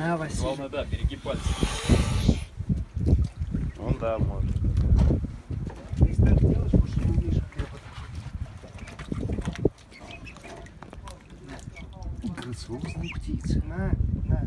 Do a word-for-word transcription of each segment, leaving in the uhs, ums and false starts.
На, Василий. Главное, да, береги пальцы. Ну да, может. Если так делаешь, больше не увидишь хлеба. Грациозные птицы. На, на.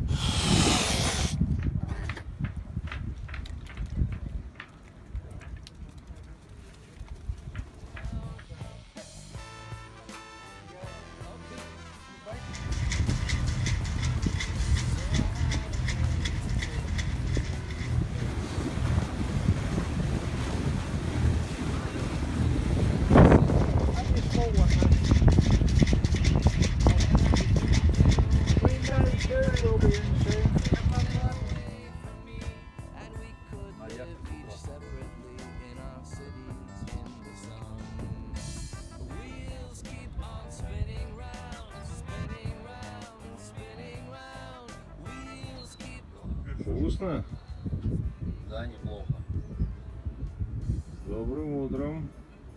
Вкусно? Да, неплохо. Добрым утром.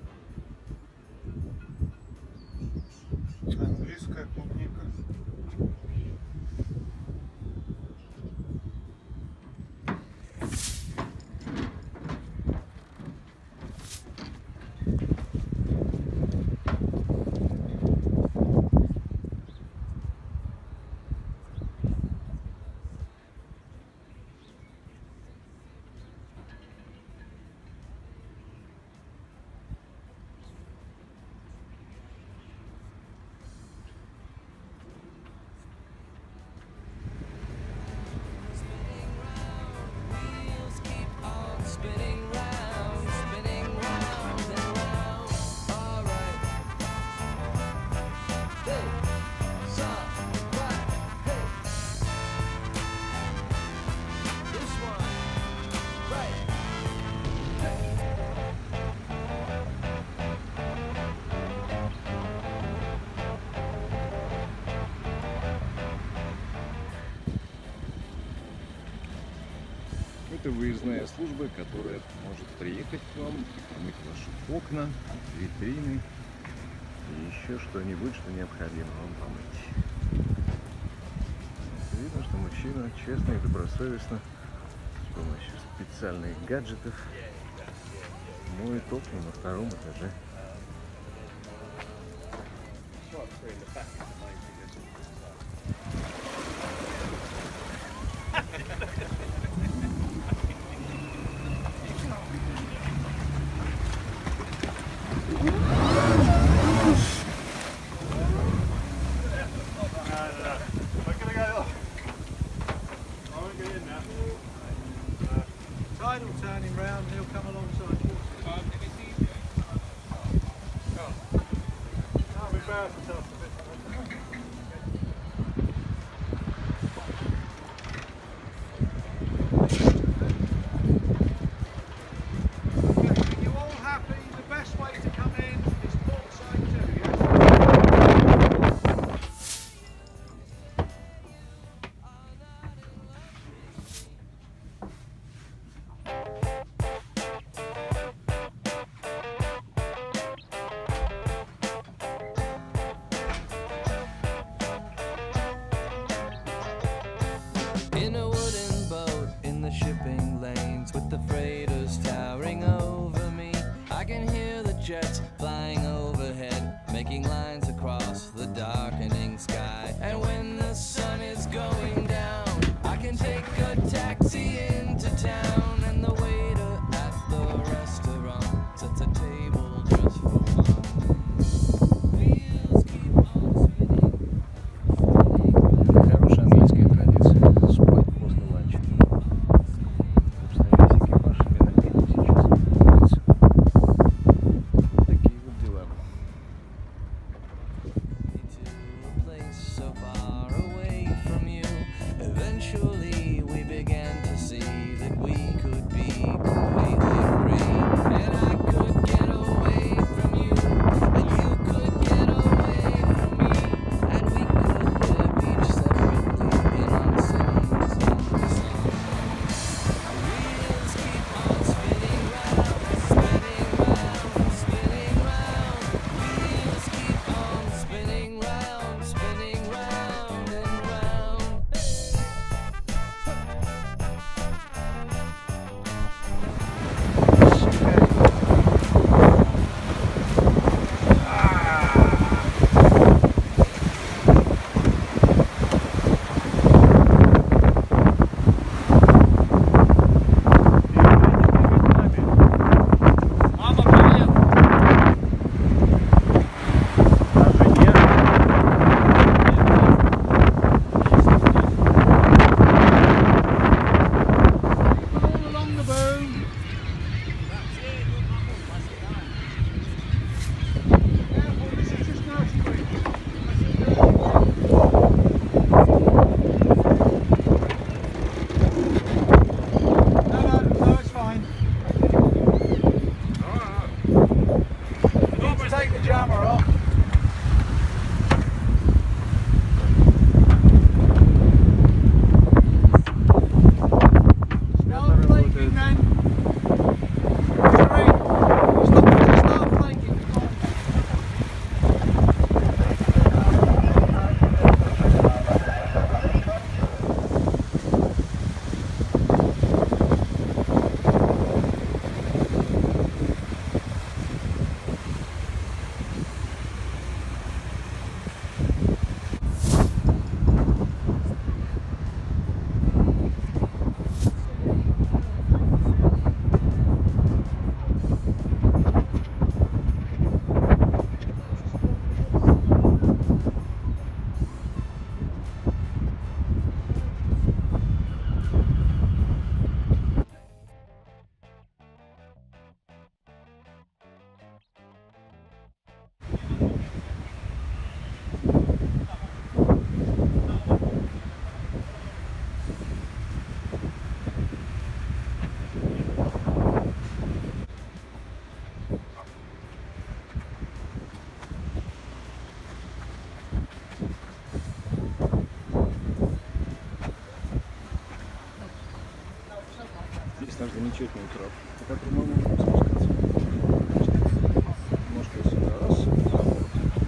Английская клубника. Это выездная служба, которая может приехать к вам, помыть ваши окна, витрины и еще что-нибудь, что необходимо вам помыть. Видно, что мужчина честно и добросовестно с помощью специальных гаджетов моет окна на втором этаже. Tide will turn him round and he'll come alongside. Oh, we bowed ourselves a bit. Are you all happy? The best way to come in is port side two, yes? In a wooden boat in the shipping lanes with the freighters towering over me, I can hear the jets flying overhead, making lines across the darkening sky. And when the sun is going down, I can take a taxi into town, and the waiter at the restaurant sets a table just for one. Wheels keep on spinning. Хорошая английская традиция. Спать после ланча. Собственно, весь экипаж именно этим сейчас занимается. Такие замечательный трап, по которому мы можем спускаться. Немножко сюда, раз, вот.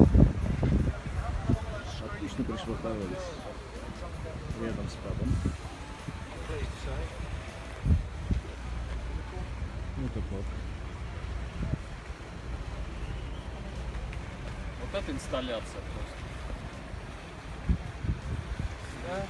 Отлично пришвартовались рядом с пабом. Это паб. Вот это инсталляция просто. Да.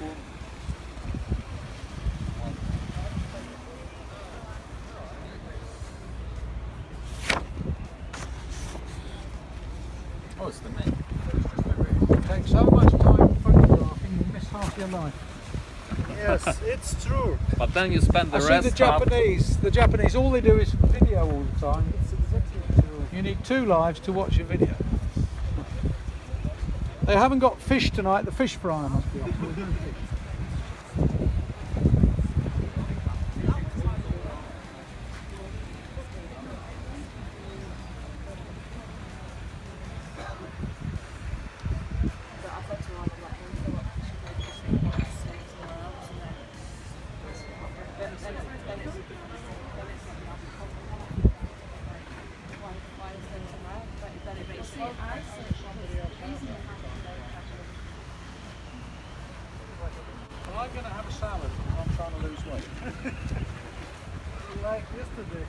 Oh, it's the main. It takes so much time photographing, you miss half your life. Yes, it's true. But then you spend the I see rest the Japanese, the Japanese, all they do is video all the time. It's exactly true. You need two lives to watch a video. They haven't got fish tonight, the fish fryer must be off. Well, I'm going to have a salad because I'm trying to lose weight. Like yesterday.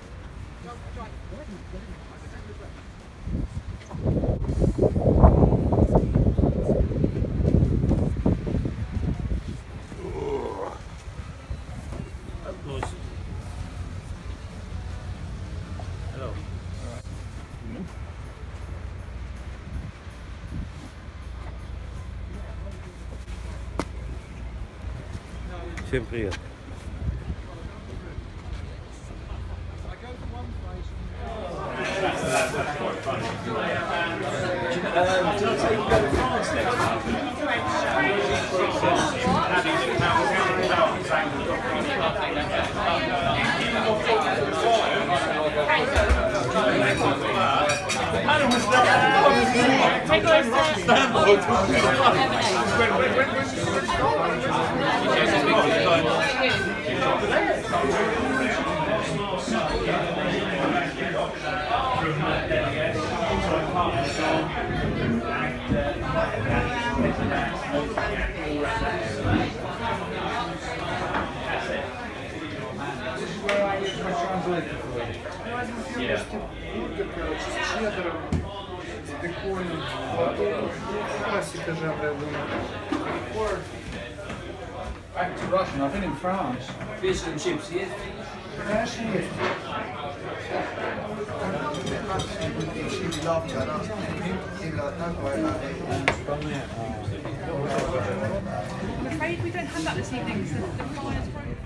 Hello. Всем привет. Классика жанра. Back to Russian, I've been in France. Fish and chips, yes? Конечно, есть. I'm afraid we don't have that this evening because the, the flyer's broken.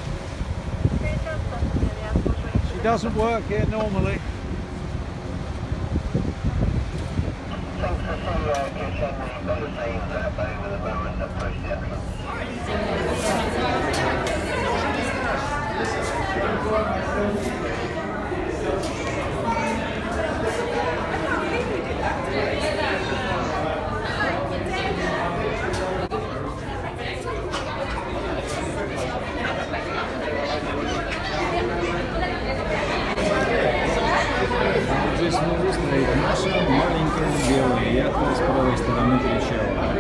It doesn't work here normally. Здесь внизу стоит наша маленькая белая яхта с правой стороны причала.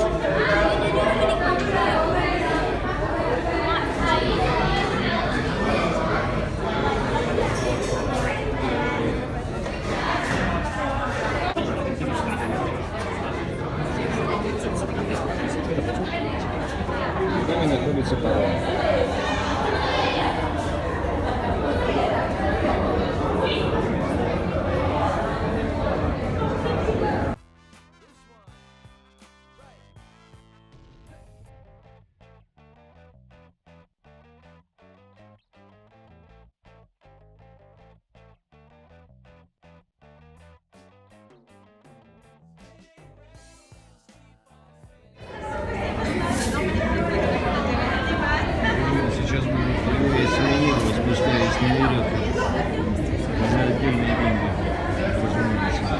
В доме находится паром. Сейчас будут двое сувениров, спускаясь на веревку за отдельные деньги, разумеется.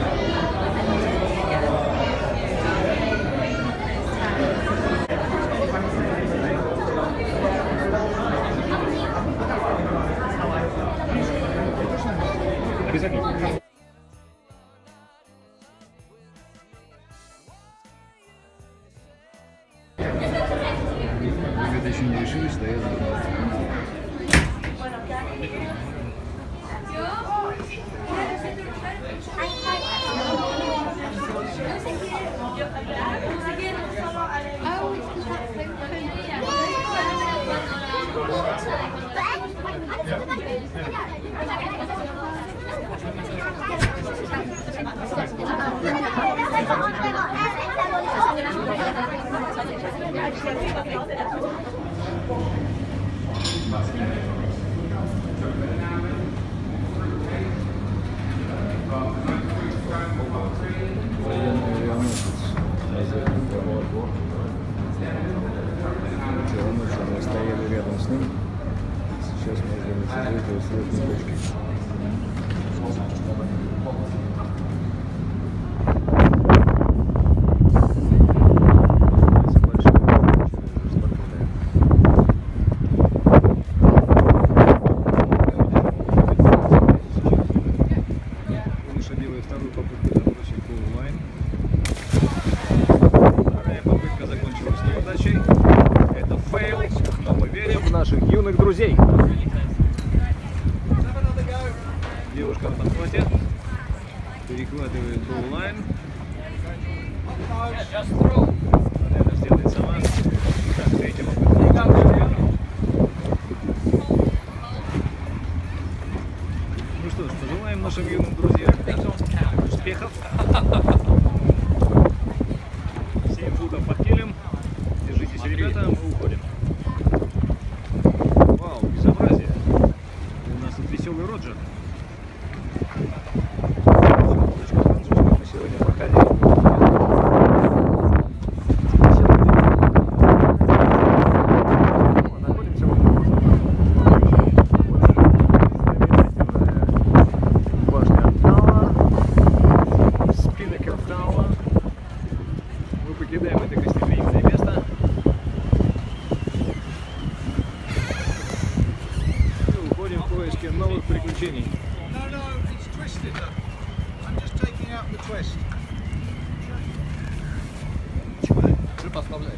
Обязательно. Ребята еще не решились, стоят. Военный авианосец наземный Павлогор. Вчера ночью мы стояли рядом с ним. Сейчас мы ждем этой сложной точки. Вторую попытку забросить Cool Line. Вторая попытка закончилась неудачей. Это фейл, но мы верим в наших юных друзей. Девушка на подхвате перехватывает Cool Line. Это сделает сама. Так, третья попытка. Ну что ж, пожелаем нашим юным друзьям успехов. семь футов под килем. Держитесь, ребята, мы уходим. Вау, безобразие. У нас тут веселый Роджер. Французскую мы сегодня проходили. Находимся в мы покидаем это гостеприимное место. И уходим в поиске новых приключений. No, no, it's twisted. I'm just taking out the twist. Уже поставляй.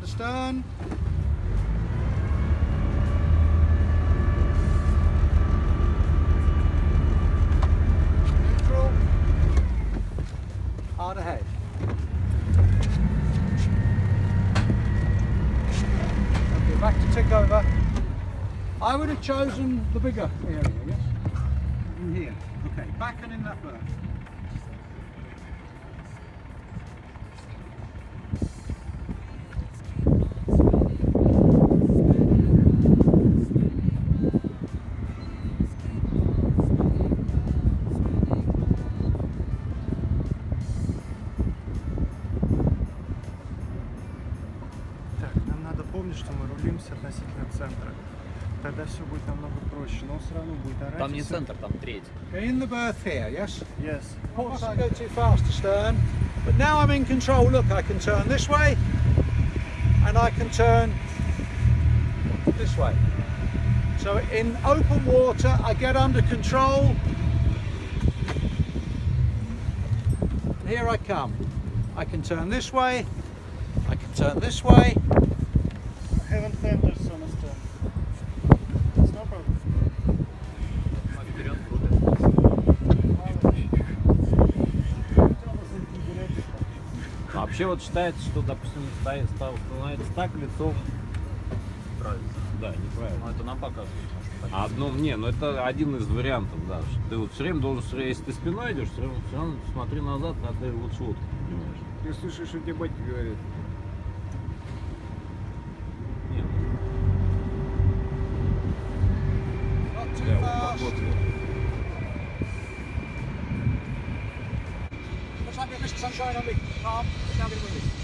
Hard astern. Neutral. Hard ahead. Okay, back to tick over. I would have chosen the bigger area, yes? In here. Okay, back and in that berth. Так, нам надо помнить, что мы рулимся относительно центра. Тогда все будет намного проще, но все равно будет орать. Там и не всё. центр, там tреть. Okay, in the berth here, yes? Yes. Of course I go too fast astern, but now I'm in control. Look, I can turn this way, and I can turn this way. So in open water, I get under control. And here I come. I can turn this way, I can turn this way. I haven't fenders on us then. It's no problem. Вперед крутит. Вообще вот считается, что, допустим, стоит, становится так, лицом Правильно. да, неправильно. Но это нам показывает. может, А одно, не, ну это один из вариантов, да. Что ты вот все время должен, всё время, если ты спиной идешь, все равно, все равно смотри назад, а ты лучше вот, понимаешь. Ты слышишь, что тебе батя говорит? Нет, Not too да, вот fast. поход. Looks like a bit of sunshine on me. Calm. It's now getting windy.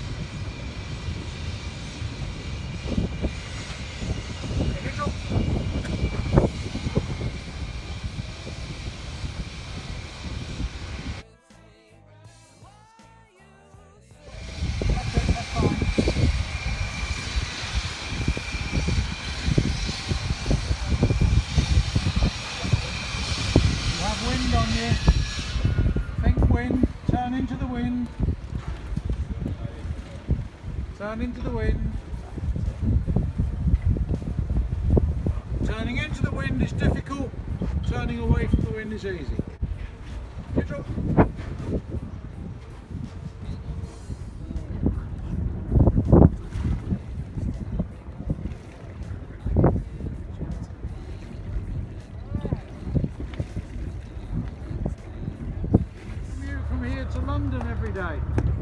Okay, neutral. Okay, that's fine. You have wind on you. Think wind, turn into the wind. Turn into the wind. Turning into the wind is difficult, turning away from the wind is easy. Neutral. Commute from here to London every day.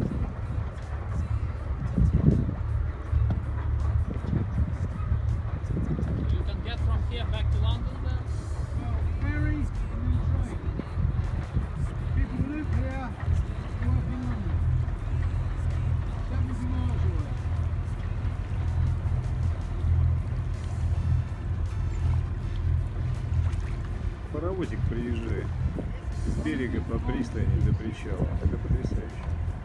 You can get from here back to London then? Well, ferry and then train. People who live here work in London. seventy miles away. Паровозик приезжает с берега по пристани до причала. Это потрясающе.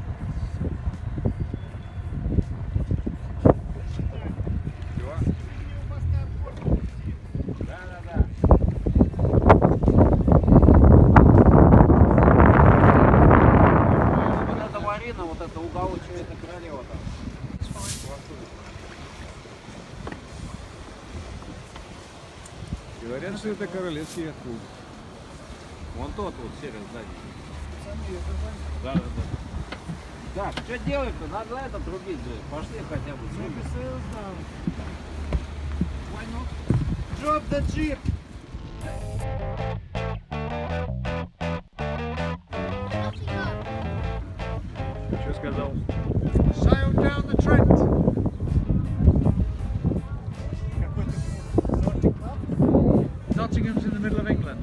Вот это Марина, вот это уголочек, это королева там. Говорят, что это королевский яхт-клуб. Вон тот вот серый сзади. Да, да, да. Так, что делать-то? Надо это трубить же. Пошли хотя бы. Why not? Drop the jeep! Что сказал? Sailed down the Trent. Какой-то Nordic Club? Nottingham's in the middle of England.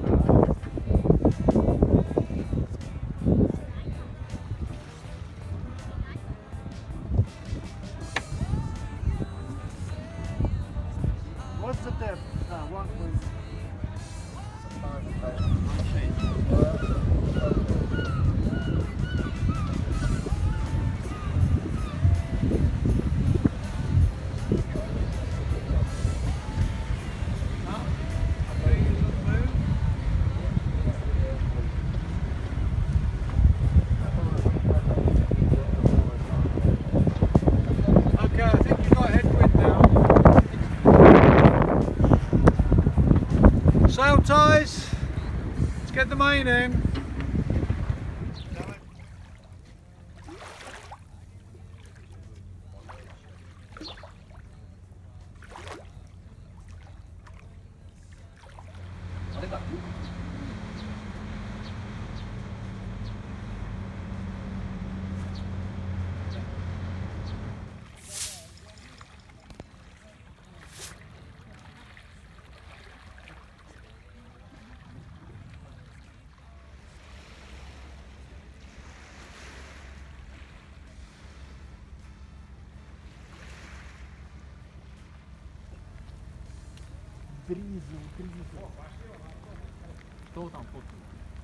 What's the depth? Ah, one point. Okay, I think the main in. Кто там фоткает?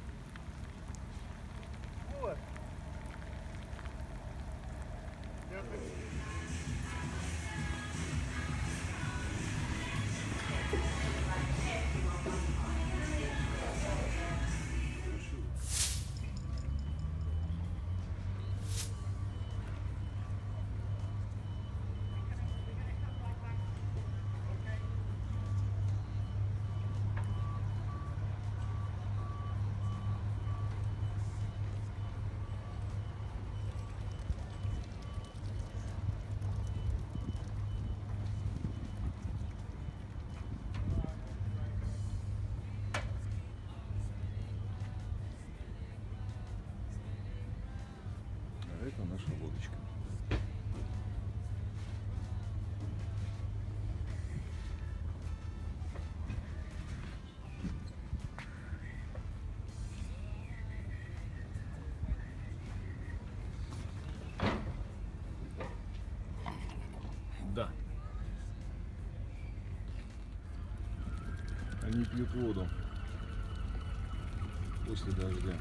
А это наша лодочка. Да. Они пьют воду после дождя.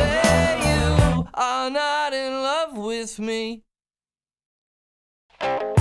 Not in love with me.